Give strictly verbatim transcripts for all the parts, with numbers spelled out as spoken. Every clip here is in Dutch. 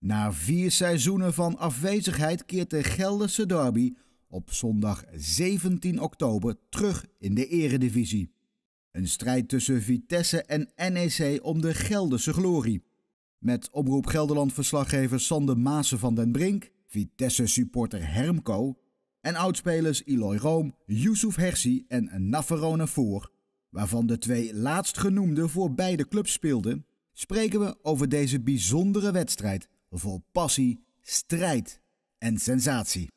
Na vier seizoenen van afwezigheid keert de Gelderse derby op zondag zeventien oktober terug in de eredivisie. Een strijd tussen Vitesse en N E C om de Gelderse glorie. Met Omroep Gelderland-verslaggever Sander Maassen van den Brink, Vitesse-supporter Hermco en oudspelers Eloy Room, Yusuf Hersi en Navarone Voor, waarvan de twee laatstgenoemden voor beide clubs speelden, spreken we over deze bijzondere wedstrijd vol passie, strijd en sensatie.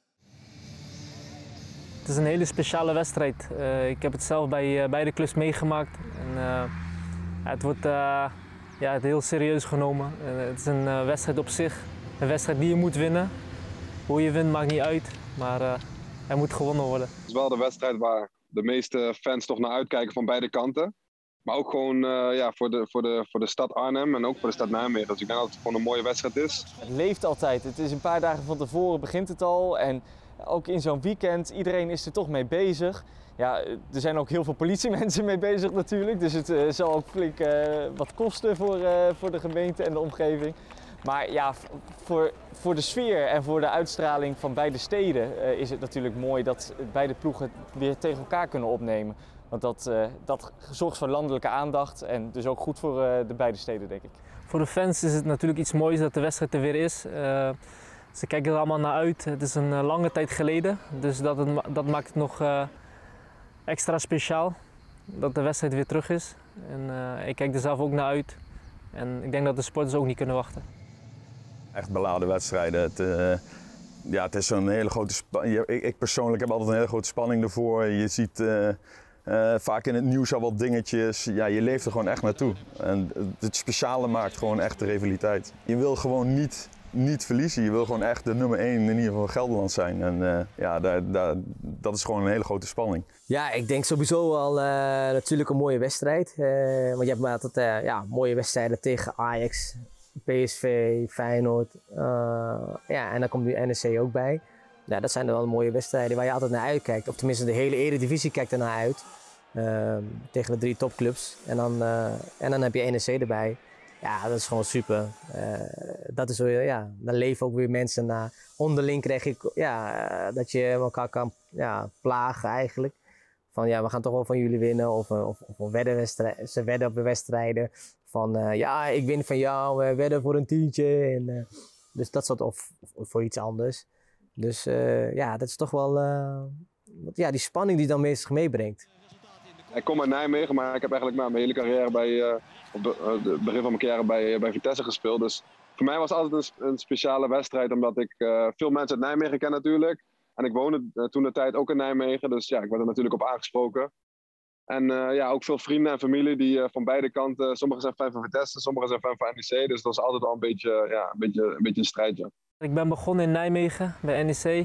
Het is een hele speciale wedstrijd. Uh, ik heb het zelf bij uh, beide clubs meegemaakt. En, uh, het wordt uh, ja, het heel serieus genomen. Uh, het is een uh, wedstrijd op zich. Een wedstrijd die je moet winnen. Hoe je wint maakt niet uit, maar uh, hij moet gewonnen worden. Het is wel de wedstrijd waar de meeste fans toch naar uitkijken van beide kanten. Maar ook gewoon uh, ja, voor, de, voor, de, voor de stad Arnhem en ook voor de stad Nijmegen. Dus ik denk dat het gewoon een mooie wedstrijd is. Het leeft altijd. Het is een paar dagen van tevoren begint het al. En ook in zo'n weekend, iedereen is er toch mee bezig. Ja, er zijn ook heel veel politiemensen mee bezig natuurlijk. Dus het uh, zal ook flink uh, wat kosten voor, uh, voor de gemeente en de omgeving. Maar ja, voor, voor de sfeer en voor de uitstraling van beide steden uh, is het natuurlijk mooi dat beide ploegen weer tegen elkaar kunnen opnemen. Want dat, uh, dat zorgt voor landelijke aandacht en dus ook goed voor uh, de beide steden, denk ik. Voor de fans is het natuurlijk iets moois dat de wedstrijd er weer is. Uh, ze kijken er allemaal naar uit. Het is een uh, lange tijd geleden, dus dat, het, dat maakt het nog uh, extra speciaal dat de wedstrijd weer terug is. En, uh, ik kijk er zelf ook naar uit en ik denk dat de sporters ook niet kunnen wachten. Echt beladen wedstrijden. Het, uh, ja, het is zo'n hele grote spanning. Ik, ik persoonlijk heb altijd een hele grote spanning ervoor. Je ziet uh, uh, vaak in het nieuws al wat dingetjes. Ja, je leeft er gewoon echt naartoe. En het speciale maakt gewoon echt de rivaliteit. Je wil gewoon niet, niet verliezen. Je wil gewoon echt de nummer één in ieder geval Gelderland zijn. En uh, ja, daar, daar, dat is gewoon een hele grote spanning. Ja, ik denk sowieso al uh, natuurlijk een mooie wedstrijd. Uh, want je hebt maar altijd uh, ja, mooie wedstrijden tegen Ajax, P S V, Feyenoord, uh, ja, en dan komt nu N E C ook bij. Ja, dat zijn dan wel mooie wedstrijden waar je altijd naar uitkijkt. Of tenminste de hele Eredivisie kijkt er naar uit. Uh, tegen de drie topclubs. En dan, uh, en dan heb je N E C erbij. Ja, dat is gewoon super. Uh, dat is weer, ja, dan leven ook weer mensen naar. Onderling krijg ik ja, dat je elkaar kan ja, plagen eigenlijk. Van ja, we gaan toch wel van jullie winnen. Of, of, of weddenwedstrijden. Ze wedden op de wedstrijden. Van uh, ja, ik win van jou, we wedden voor een tientje. En, uh, dus dat soort, of, of voor iets anders. Dus uh, ja, dat is toch wel uh, ja, die spanning die dan mee zich meebrengt. Ik kom uit Nijmegen, maar ik heb eigenlijk nou, mijn hele carrière bij, uh, op de, uh, de begin van mijn carrière bij, bij Vitesse gespeeld. Dus voor mij was het altijd een, een speciale wedstrijd, omdat ik uh, veel mensen uit Nijmegen ken natuurlijk. En ik woonde uh, toen de tijd ook in Nijmegen, dus ja, ik werd er natuurlijk op aangesproken. En uh, ja, ook veel vrienden en familie die uh, van beide kanten, sommigen zijn fan van Vitesse, sommigen zijn fan van N E C. Dus dat is altijd al een beetje, ja, een beetje, een beetje een strijdje. Ik ben begonnen in Nijmegen bij N E C.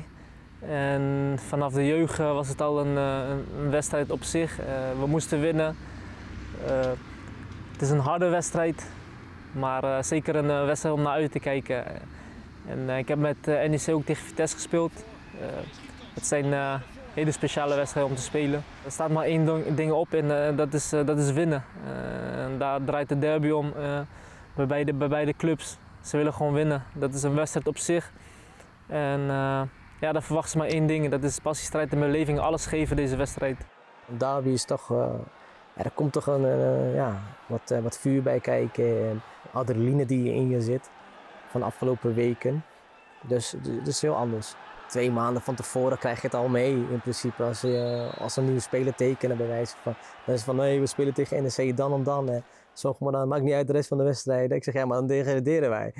En vanaf de jeugd was het al een, een wedstrijd op zich. Uh, we moesten winnen. Uh, het is een harde wedstrijd, maar uh, zeker een uh, wedstrijd om naar uit te kijken. En uh, ik heb met uh, N E C ook tegen Vitesse gespeeld. Uh, het zijn uh, hele speciale wedstrijden om te spelen. Er staat maar één ding op en uh, dat, is, uh, dat is winnen. Uh, en daar draait de derby om uh, bij, beide, bij beide clubs. Ze willen gewoon winnen. Dat is een wedstrijd op zich. En uh, ja, daar verwachten ze maar één ding. Dat is passie, strijd en beleving. Alles geven deze wedstrijd. Een derby is toch, uh, ja, er komt toch een, uh, ja, wat, uh, wat vuur bij kijken. En adrenaline die in je zit van de afgelopen weken. Dus dat is heel anders. Twee maanden van tevoren krijg je het al mee in principe. Als, je, als een nieuwe speler tekenen bij wijze van. Dan is het van nee, we spelen tegen N E C dan en dan. Hè. Zorg maar dan, maakt niet uit de rest van de wedstrijden. Ik zeg ja, maar dan degraderen wij.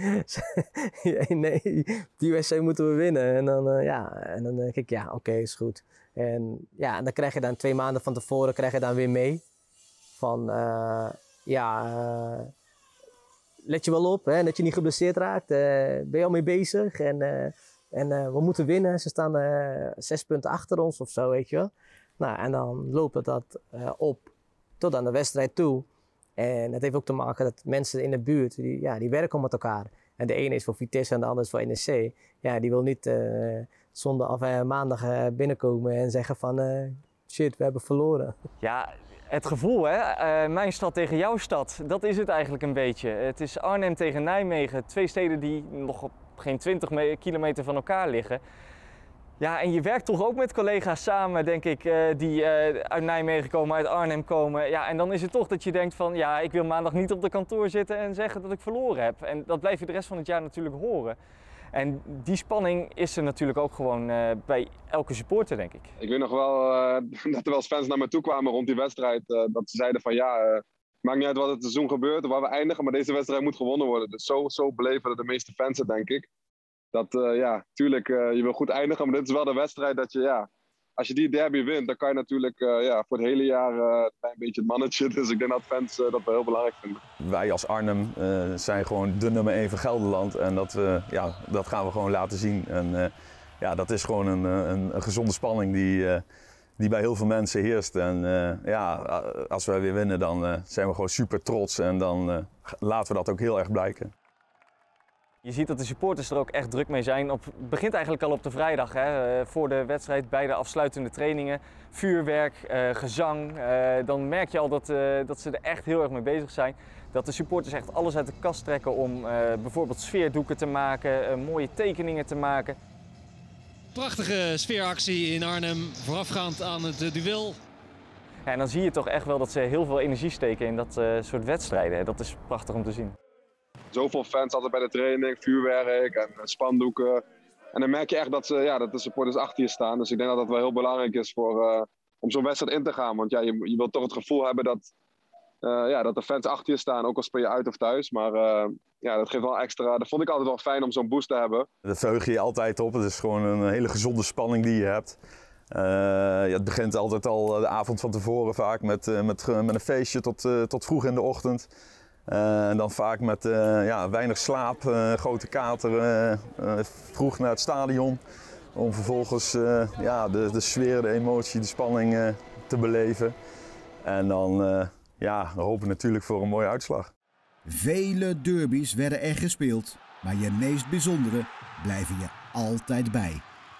Nee, die wedstrijd moeten we winnen. En dan, uh, ja, en dan denk ik ja, oké, okay, is goed. En ja, en dan krijg je dan twee maanden van tevoren krijg je dan weer mee. Van uh, ja, uh, let je wel op hè, dat je niet geblesseerd raakt. Uh, ben je al mee bezig? En, uh, en uh, we moeten winnen. Ze staan uh, zes punten achter ons of zo, weet je wel. Nou, en dan loopt dat uh, op tot aan de wedstrijd toe. En het heeft ook te maken dat mensen in de buurt, die, ja, die werken met elkaar. En de ene is voor Vitesse en de andere is voor N E C. Ja, die wil niet uh, zondag of uh, maandag uh, binnenkomen en zeggen van uh, shit, we hebben verloren. Ja, Het gevoel, hè? Uh, mijn stad tegen jouw stad, dat is het eigenlijk een beetje. Het is Arnhem tegen Nijmegen, twee steden die nog op geen twintig kilometer van elkaar liggen. Ja, en je werkt toch ook met collega's samen, denk ik, uh, die uh, uit Nijmegen komen, uit Arnhem komen. Ja, en dan is het toch dat je denkt van, ja, ik wil maandag niet op de kantoor zitten en zeggen dat ik verloren heb. En dat blijf je de rest van het jaar natuurlijk horen. En die spanning is er natuurlijk ook gewoon uh, bij elke supporter, denk ik. Ik weet nog wel uh, dat er wel eens fans naar me toe kwamen rond die wedstrijd. Uh, dat ze zeiden van ja, uh, maakt niet uit wat het seizoen gebeurt of waar we eindigen, maar deze wedstrijd moet gewonnen worden. Dus zo, zo beleven de meeste fans het, denk ik. Dat uh, ja, tuurlijk, uh, je wil goed eindigen, maar dit is wel de wedstrijd dat je, ja, als je die derby wint, dan kan je natuurlijk uh, ja, voor het hele jaar uh, een beetje het mannetje. Dus ik denk dat fans uh, dat wel heel belangrijk vinden. Wij als Arnhem uh, zijn gewoon de nummer één van Gelderland en dat, uh, ja, dat gaan we gewoon laten zien. En uh, ja, dat is gewoon een, een, een gezonde spanning die, uh, die bij heel veel mensen heerst. En uh, ja, als wij weer winnen, dan uh, zijn we gewoon super trots en dan uh, laten we dat ook heel erg blijken. Je ziet dat de supporters er ook echt druk mee zijn. Het begint eigenlijk al op de vrijdag, hè, voor de wedstrijd, bij de afsluitende trainingen. Vuurwerk, uh, gezang. Uh, dan merk je al dat, uh, dat ze er echt heel erg mee bezig zijn. Dat de supporters echt alles uit de kast trekken om uh, bijvoorbeeld sfeerdoeken te maken, uh, mooie tekeningen te maken. Prachtige sfeeractie in Arnhem, voorafgaand aan het uh, duel. Ja, en dan zie je toch echt wel dat ze heel veel energie steken in dat uh, soort wedstrijden. Dat is prachtig om te zien. Zoveel fans altijd bij de training, vuurwerk en spandoeken. En dan merk je echt dat, ze, ja, dat de supporters achter je staan. Dus ik denk dat dat wel heel belangrijk is voor, uh, om zo'n wedstrijd in te gaan. Want ja, je, je wilt toch het gevoel hebben dat, uh, ja, dat de fans achter je staan, ook al speel je uit of thuis. Maar uh, ja, dat geeft wel extra. Dat vond ik altijd wel fijn om zo'n boost te hebben. Dat verheug je je altijd op. Het is gewoon een hele gezonde spanning die je hebt. Uh, ja, het begint altijd al de avond van tevoren vaak met, uh, met, met een feestje tot, uh, tot vroeg in de ochtend. Uh, en dan vaak met uh, ja, weinig slaap, uh, grote kater, uh, uh, vroeg naar het stadion. Om vervolgens uh, ja, de, de sfeer, de emotie, de spanning uh, te beleven. En dan uh, ja, we hopen natuurlijk voor een mooie uitslag. Vele derbies werden er gespeeld, maar je meest bijzondere blijven je altijd bij.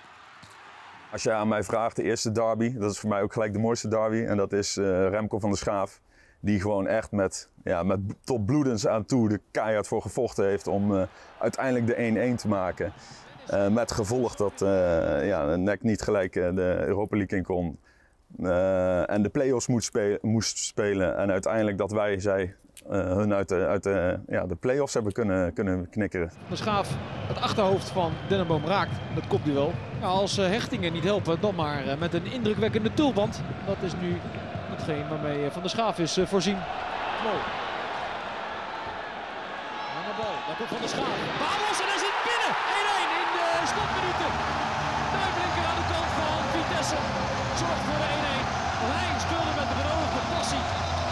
Als je aan mij vraagt, de eerste derby, dat is voor mij ook gelijk de mooiste derby. En dat is uh, Remco van der Schaaf. Die gewoon echt met, ja, met tot bloedens aan toe de keihard voor gevochten heeft om uh, uiteindelijk de één-één te maken. Uh, met gevolg dat uh, ja, N E C niet gelijk uh, de Europa League in kon. Uh, en de play-offs moest, spelen, moest spelen. En uiteindelijk dat wij zij, uh, hun uit de, uit de, ja, de play-offs hebben kunnen, kunnen knikkeren. De Schaaf het achterhoofd van Dennenboom raakt. Dat kopduel. Ja, als uh, hechtingen niet helpen, dan maar uh, met een indrukwekkende tulband. Dat is nu hetgeen waarmee Van der Schaaf is uh, voorzien. Mooi. Aan de bal, daar komt Van der Schaaf. Paulus en hij zit binnen. één-één in de stopminuten. Duivlinker aan de kant van Vitesse zorgt voor de één-één. Hij speelde met de benodigde passie.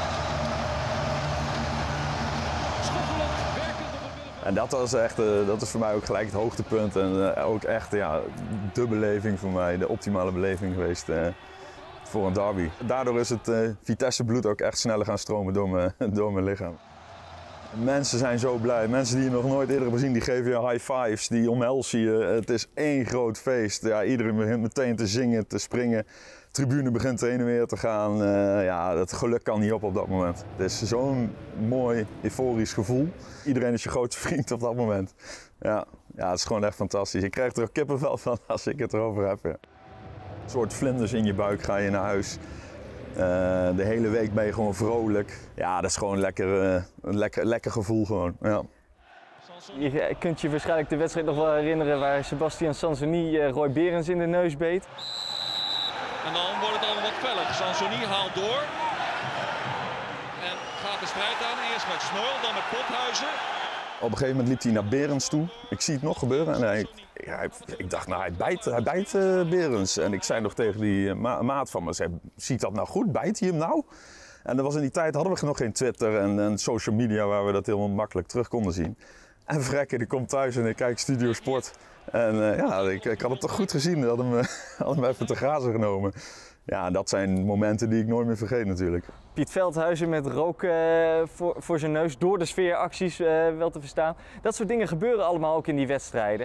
Schotterland werkend op het middenveld. En dat was echt, uh, dat is voor mij ook gelijk het hoogtepunt. En uh, ook echt ja, de beleving voor mij, de optimale beleving geweest. Uh, voor een derby. Daardoor is het uh, Vitesse bloed ook echt sneller gaan stromen door mijn, door mijn lichaam. Mensen zijn zo blij. Mensen die je nog nooit eerder hebben gezien, die geven je high fives, die omhelzen je. Het is één groot feest. Ja, iedereen begint meteen te zingen, te springen. De tribune begint heen en weer te gaan. Uh, ja, het geluk kan niet op op dat moment. Het is zo'n mooi, euforisch gevoel. Iedereen is je grootste vriend op dat moment. Ja, ja, het is gewoon echt fantastisch. Je krijgt er ook kippenvel van als ik het erover heb. Ja. Een soort vlinders in je buik, ga je naar huis. Uh, de hele week ben je gewoon vrolijk. Ja, dat is gewoon lekker, uh, een lekker, lekker gevoel gewoon. Ja. Je kunt je waarschijnlijk de wedstrijd nog wel herinneren waar Sebastian Sansoni uh, Roy Berens in de neus beet. En dan wordt het allemaal wat feller. Sansoni haalt door. En gaat de strijd aan. Eerst met Snoil, dan met Pothuizen. Op een gegeven moment liep hij naar Berens toe. Ik zie het nog gebeuren en hij, ja, hij, ik dacht, nou hij bijt, hij bijt uh, Berens. En ik zei nog tegen die ma maat van me, zei, ziet dat nou goed? Bijt hij hem nou? En dat was in die tijd hadden we nog geen Twitter en, en social media waar we dat helemaal makkelijk terug konden zien. En Vrekke, die komt thuis en ik kijk Studio Sport. En uh, ja, ik, ik had het toch goed gezien. Had hem, uh, had hem even te grazen genomen. Ja, dat zijn momenten die ik nooit meer vergeet natuurlijk. Piet Veldhuizen met rook uh, voor, voor zijn neus, door de sfeeracties uh, wel te verstaan. Dat soort dingen gebeuren allemaal ook in die wedstrijden.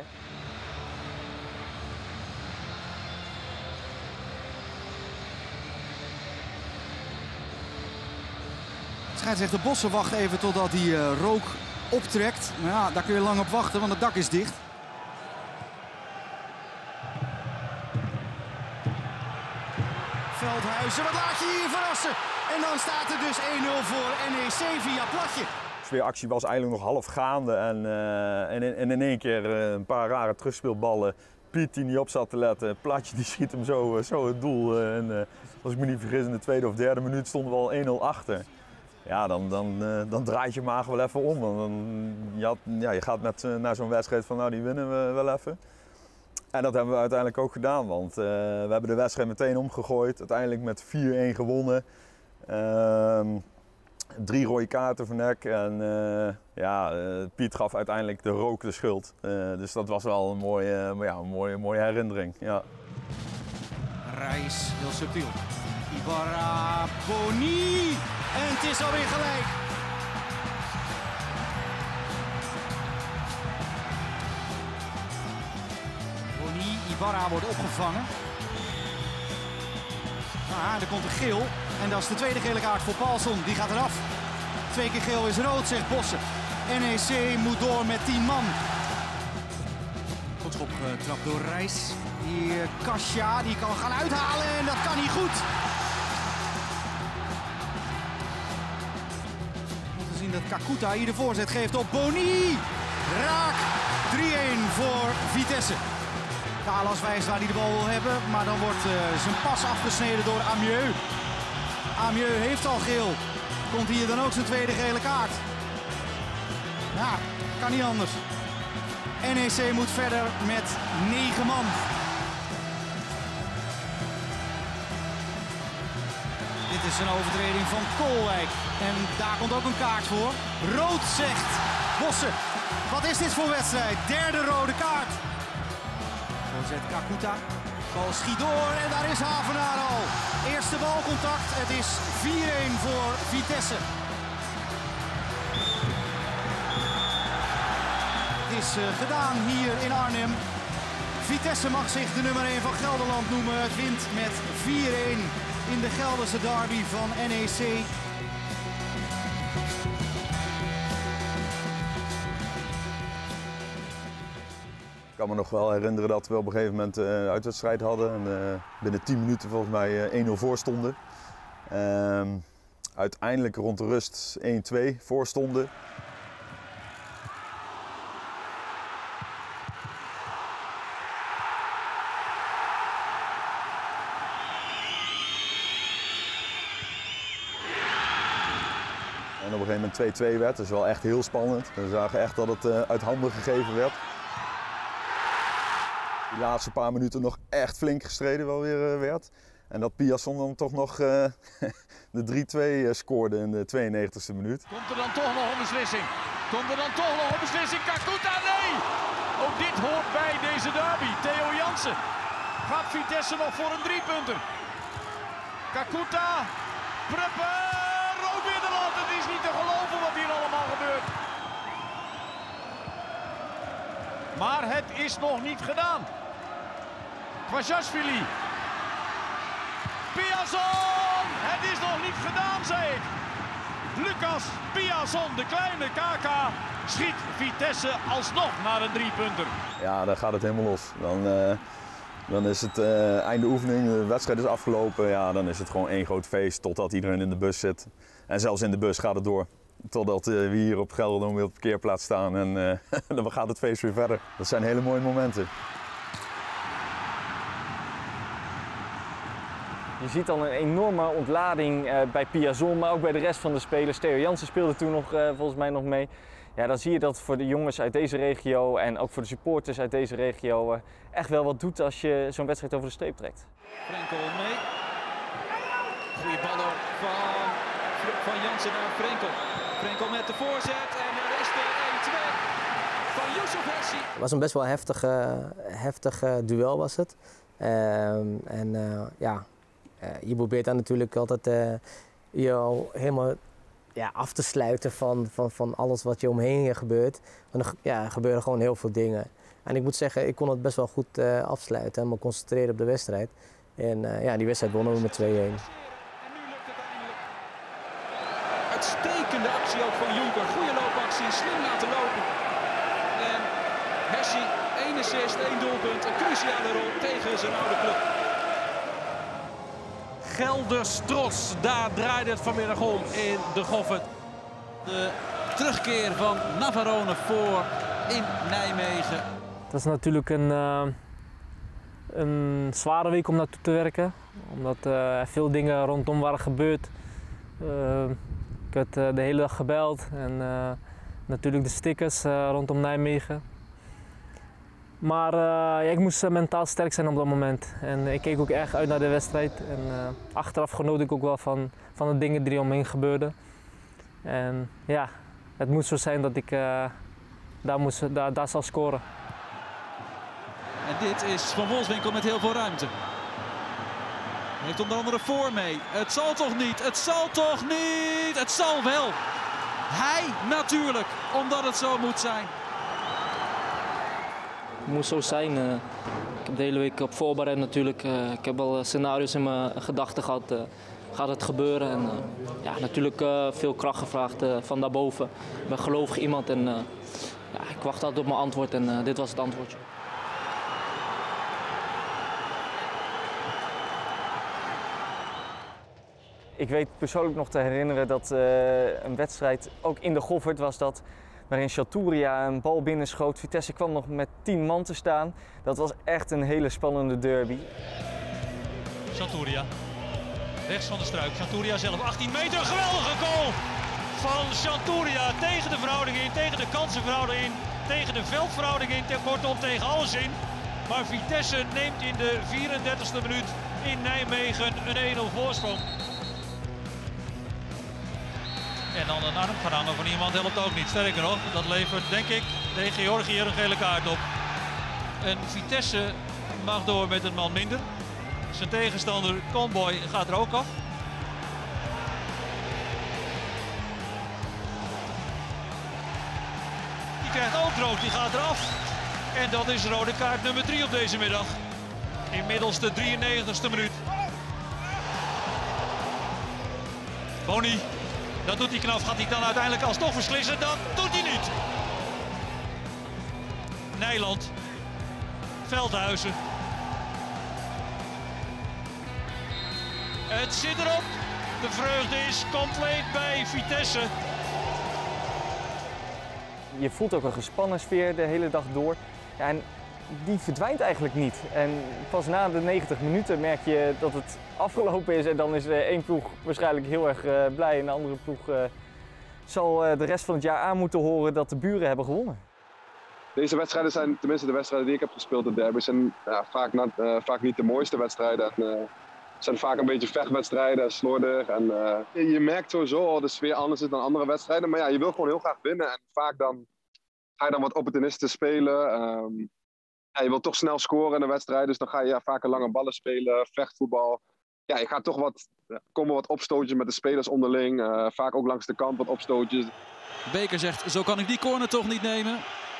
Scheidsrechter Bosse wacht even totdat hij uh, rook optrekt. Nou ja, daar kun je lang op wachten, want het dak is dicht. Veldhuizen, wat laat je hier verrassen? En dan staat er dus één nul voor N E C via Platje. De sfeeractie was eigenlijk nog half gaande en, uh, en, in, en in één keer uh, een paar rare terugspeelballen. Piet die niet op zat te letten, Platje die schiet hem zo, uh, zo het doel. Uh, en uh, als ik me niet vergis in de tweede of derde minuut stonden we al één nul achter. Ja, dan, dan, uh, dan draait je maag wel even om. Want dan, je, had, ja, je gaat met, uh, naar zo'n wedstrijd van nou die winnen we wel even. En dat hebben we uiteindelijk ook gedaan, want uh, we hebben de wedstrijd meteen omgegooid. Uiteindelijk met vier één gewonnen. Uh, drie rode kaarten voor N E C en uh, ja, uh, Piet gaf uiteindelijk de rook de schuld. Uh, dus dat was wel een mooie, uh, ja, een mooie, mooie herinnering. Ja. Reis, heel subtiel. Ibarra, Boni en het is alweer gelijk. Boni, Ibarra wordt opgevangen. Ah, er komt een geel en dat is de tweede gele kaart voor Paulson. Die gaat eraf. Twee keer geel is rood, zegt Bosse. N E C moet door met tien man. Schop getrapt door Reis. Hier Kasia, die kan gaan uithalen en dat kan niet goed. Om te zien dat Kakuta hier de voorzet geeft op Boni. Raak, drie één voor Vitesse. Kalas wijst waar hij de bal wil hebben, maar dan wordt uh, zijn pas afgesneden door Amieux. Amieux heeft al geel. Komt hier dan ook zijn tweede gele kaart? Ja, kan niet anders. N E C moet verder met negen man. Dit is een overtreding van Koolwijk. En daar komt ook een kaart voor. Rood, zegt Bosse. Wat is dit voor wedstrijd? Derde rode kaart. Zet Kakuta. Bal schiet door en daar is Havenaar al. Eerste balcontact. Het is vier één voor Vitesse. Het is uh, gedaan hier in Arnhem. Vitesse mag zich de nummer één van Gelderland noemen. Het wint met vier één in de Gelderse derby van N E C. Ik kan me nog wel herinneren dat we op een gegeven moment uh, een uitwedstrijd hadden en uh, binnen tien minuten volgens mij uh, één nul voor stonden. Uh, uiteindelijk rond de rust één twee voor stonden. En op een gegeven moment twee twee werd, dat is wel echt heel spannend. We zagen echt dat het uh, uit handen gegeven werd. De laatste paar minuten nog echt flink gestreden wel weer uh, werd. En dat Piasson dan toch nog uh, de drie twee uh, scoorde in de tweeënnegentigste minuut. Komt er dan toch nog een beslissing? Komt er dan toch nog een beslissing? Kakuta, nee! Ook dit hoort bij deze derby. Theo Jansen. Gaat Vitesse nog voor een driepunter? Kakuta. Prepper. Rood Middelland. Het is niet te geloven wat hier allemaal gebeurt. Maar het is nog niet gedaan. Kwasjashvili. Piasson! Het is nog niet gedaan, zei ik. Lucas Piasson, de kleine K K, schiet Vitesse alsnog naar een driepunter. Ja, dan gaat het helemaal los. Dan, uh, dan is het uh, einde oefening, de wedstrijd is afgelopen. Ja, dan is het gewoon één groot feest totdat iedereen in de bus zit. En zelfs in de bus gaat het door. Totdat uh, we hier op Gelderdoom weer op de parkeerplaats staan en uh, dan gaat het feest weer verder. Dat zijn hele mooie momenten. Je ziet dan een enorme ontlading uh, bij Piasson, maar ook bij de rest van de spelers. Theo Jansen speelde toen nog, uh, volgens mij nog mee. Ja, dan zie je dat voor de jongens uit deze regio en ook voor de supporters uit deze regio uh, echt wel wat doet als je zo'n wedstrijd over de streep trekt. Frenkel mee. Goeie bal van, van Jansen naar Frenkel. Frenkel met de voorzet en er is de één twee van Yusuf Hessi. Het was een best wel heftig, uh, heftig uh, duel was het. Uh, en uh, ja, uh, je probeert dan natuurlijk altijd uh, je al helemaal ja, af te sluiten van, van, van alles wat je omheen je gebeurt. Want er, ja, er gebeuren gewoon heel veel dingen. En ik moet zeggen, ik kon het best wel goed uh, afsluiten en me concentreren op de wedstrijd. En uh, ja, die wedstrijd wonnen we met twee één. Uitstekend van Jonker. Goede loopactie, slim laten lopen. En Hershey, één assist, één doelpunt. Een cruciale rol tegen zijn oude club. Gelders-Trots, daar draaide het vanmiddag om in de Goffert. De terugkeer van Navarone voor in Nijmegen. Het was natuurlijk een, uh, een zware week om naartoe te werken. Omdat uh, er veel dingen rondom waren gebeurd. Uh, ik werd uh, de hele dag gebeld en uh, natuurlijk de stickers uh, rondom Nijmegen. Maar uh, ja, ik moest uh, mentaal sterk zijn op dat moment. En ik keek ook erg uit naar de wedstrijd. En uh, achteraf genoot ik ook wel van, van de dingen die omheen gebeurden. En ja, het moest zo zijn dat ik uh, daar, moest, daar, daar zou scoren. En dit is Van Wolfswinkel met heel veel ruimte. Heeft onder andere voor mee. Het zal toch niet, het zal toch niet, het zal wel. Hij natuurlijk, omdat het zo moet zijn. Het moest zo zijn. Uh, ik heb de hele week op voorbereid natuurlijk. Uh, ik heb al scenario's in mijn gedachten gehad. Uh, gaat het gebeuren? En uh, ja, natuurlijk uh, veel kracht gevraagd uh, van daarboven. Ik ben gelovig iemand en uh, ja, ik wacht altijd op mijn antwoord en uh, dit was het antwoordje. Ik weet persoonlijk nog te herinneren dat uh, een wedstrijd, ook in de Goffert was dat, waarin Chanturia een bal binnenschoot. Vitesse kwam nog met tien man te staan. Dat was echt een hele spannende derby. Chanturia, rechts van de struik. Chanturia zelf, achttien meter, geweldige goal van Chanturia. Tegen de verhouding in, tegen de kansenverhouding in, tegen de veldverhouding in, kortom tegen alles in. Maar Vitesse neemt in de vierendertigste minuut in Nijmegen een één nul voorsprong. En dan een arm gaan hangen van iemand helpt ook niet. Sterker nog, dat levert denk ik tegen Georgië een gele kaart op. En Vitesse mag door met een man minder. Zijn tegenstander Conboy gaat er ook af. Die krijgt ook rood, die gaat eraf. En dat is rode kaart nummer drie op deze middag. Inmiddels de drieënnegentigste minuut. Boni. Dat doet hij knap. Gaat hij dan uiteindelijk alsnog verslissen? Dat doet hij niet. Nijland. Veldhuizen. Het zit erop. De vreugde is compleet bij Vitesse. Je voelt ook een gespannen sfeer de hele dag door. Ja, en die verdwijnt eigenlijk niet. En pas na de negentig minuten merk je dat het afgelopen is. En dan is één ploeg waarschijnlijk heel erg uh, blij. En de andere ploeg uh, zal uh, de rest van het jaar aan moeten horen dat de buren hebben gewonnen. Deze wedstrijden zijn, tenminste de wedstrijden die ik heb gespeeld, de derby's, zijn ja, vaak, na, uh, vaak niet de mooiste wedstrijden. En, uh, het zijn vaak een beetje vechtwedstrijden, slordig. En, uh, je merkt sowieso dat de sfeer anders is dan andere wedstrijden. Maar ja, je wil gewoon heel graag winnen. En vaak dan ga je dan wat opportunistisch spelen. Um, ja, je wilt toch snel scoren in de wedstrijd. Dus dan ga je ja, vaak lange ballen spelen, vechtvoetbal. Ja, je gaat toch wat, komen wat opstootjes met de spelers onderling. Uh, vaak ook langs de kant wat opstootjes. Beker zegt, zo kan ik die corner toch niet nemen.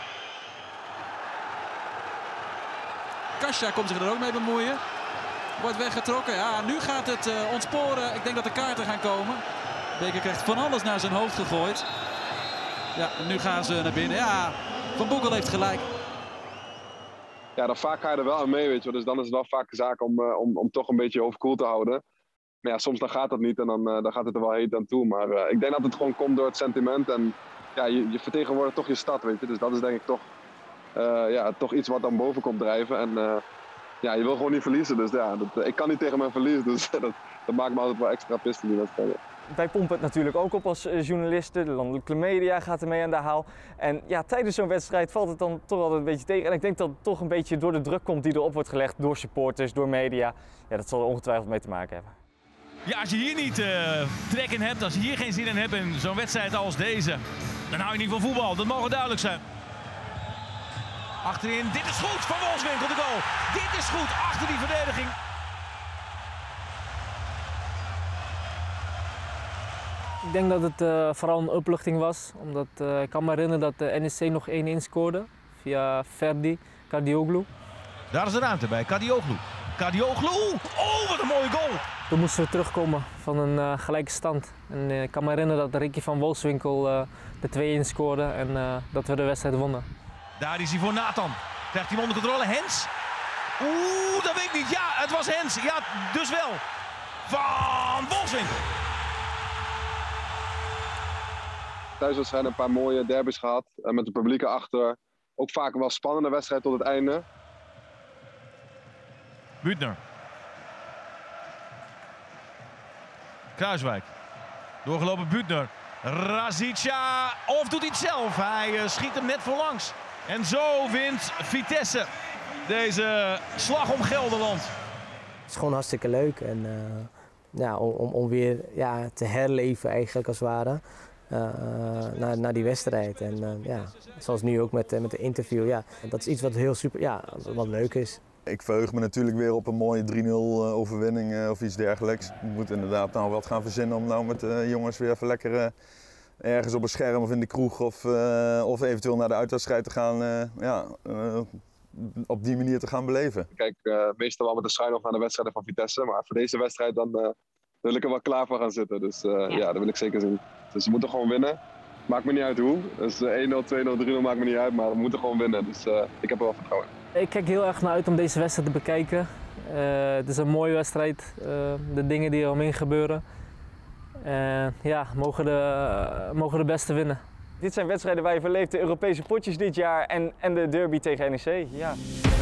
Kasia komt zich er ook mee bemoeien. Wordt weggetrokken. Ja, nu gaat het uh, ontsporen. Ik denk dat de kaarten gaan komen. Beker krijgt van alles naar zijn hoofd gegooid. Ja, nu gaan ze naar binnen. Ja, Van Boekel heeft gelijk. Ja, dan vaak ga je er wel aan mee, weet je. Dus dan is het wel vaak een zaak om, uh, om, om toch een beetje je hoofd koel te houden. Maar ja, soms dan gaat dat niet en dan, uh, dan gaat het er wel heet aan toe. Maar uh, ik denk dat het gewoon komt door het sentiment. En ja, je, je vertegenwoordigt toch je stad, weet je. Dus dat is denk ik toch, uh, ja, toch iets wat dan boven komt drijven. En uh, ja, je wil gewoon niet verliezen. Dus ja, dat, ik kan niet tegen mijn verlies. Dus dat, dat maakt me altijd wel extra pist in die wedstrijden. Wij pompen het natuurlijk ook op als journalisten. De landelijke media gaat ermee aan de haal. En ja, tijdens zo'n wedstrijd valt het dan toch altijd een beetje tegen. En ik denk dat het toch een beetje door de druk komt die erop wordt gelegd door supporters, door media. Ja, dat zal er ongetwijfeld mee te maken hebben. Ja, als je hier niet uh, trek in hebt, als je hier geen zin in hebt in zo'n wedstrijd als deze, dan hou je niet van voetbal. Dat mag duidelijk zijn. Achterin, dit is goed van Wolfswinkel, de goal. Dit is goed, achter die verdediging. Ik denk dat het uh, vooral een opluchting was, omdat uh, ik kan me herinneren dat de N E C nog één één scoorde via Ferdi Kadioglu. Daar is de ruimte bij Kadioglu. Kadioglu, oh wat een mooie goal! Toen moesten we terugkomen van een uh, gelijke stand. En uh, ik kan me herinneren dat Ricky van Wolfswinkel uh, de twee-een scoorde en uh, dat we de wedstrijd wonnen. Daar is hij voor Nathan. Krijgt hij hem onder controle. Hens? Oeh, dat weet ik niet. Ja, het was Hens. Ja, dus wel. Van Wolfswinkel. Thuiswedstrijden een paar mooie derbies gehad. Uh, met het publiek erachter. Ook vaak wel spannende wedstrijd tot het einde. Buutner. Kruiswijk. Doorgelopen Buutner. Razica. Of doet hij het zelf? Hij uh, schiet hem net voorlangs. En zo wint Vitesse deze slag om Gelderland. Het is gewoon hartstikke leuk. En, uh, ja, om, om weer ja, te herleven eigenlijk als het ware. Uh, naar, naar die wedstrijd. En uh, ja, zoals nu ook met, uh, met de interview. Ja, dat is iets wat heel super, ja, wat leuk is. Ik verheug me natuurlijk weer op een mooie drie nul overwinning uh, of iets dergelijks. Ik moet inderdaad nou wat gaan verzinnen om nou met de uh, jongens weer even lekker uh, ergens op een scherm of in de kroeg of, uh, of eventueel naar de uitwedstrijd te gaan. Uh, ja, uh, op die manier te gaan beleven. Ik kijk uh, meestal wel met de schuin nog naar de wedstrijden van Vitesse. Maar voor deze wedstrijd dan uh, wil ik er wel klaar voor gaan zitten. Dus uh, ja. ja, dat wil ik zeker zien. Dus we moeten gewoon winnen. Maakt me niet uit hoe. Dus uh, één nul, twee nul, drie nul maakt me niet uit. Maar we moeten gewoon winnen. Dus uh, ik heb er wel vertrouwen in. Ik kijk heel erg naar uit om deze wedstrijd te bekijken. Uh, het is een mooie wedstrijd. Uh, de dingen die er omheen gebeuren. Uh, ja, mogen de, uh, mogen de beste winnen. Dit zijn wedstrijden waar je verleeft, de Europese potjes dit jaar en, en de derby tegen N E C. Ja.